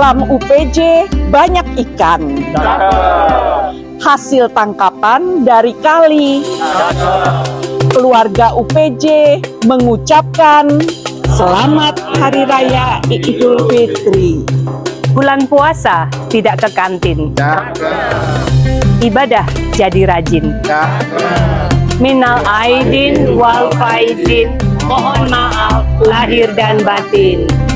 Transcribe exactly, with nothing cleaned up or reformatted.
Kolam U P J banyak ikan. Hasil tangkapan dari kali. Keluarga U P J mengucapkan selamat Hari Raya Idul Fitri. Bulan puasa tidak ke kantin. Ibadah jadi rajin. Minal aidin wal faizin. Mohon maaf lahir dan batin.